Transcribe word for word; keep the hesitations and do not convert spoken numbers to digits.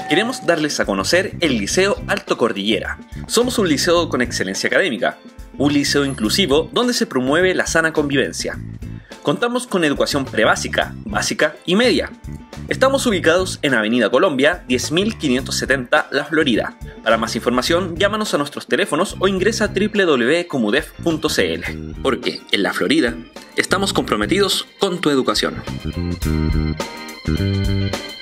Queremos darles a conocer el Liceo Alto Cordillera. Somos un liceo con excelencia académica, un liceo inclusivo donde se promueve la sana convivencia. Contamos con educación prebásica, básica y media. Estamos ubicados en Avenida Colombia, diez mil quinientos setenta, La Florida. Para más información, llámanos a nuestros teléfonos o ingresa a doble u doble u doble u punto comudef punto c l. Porque en La Florida estamos comprometidos con tu educación.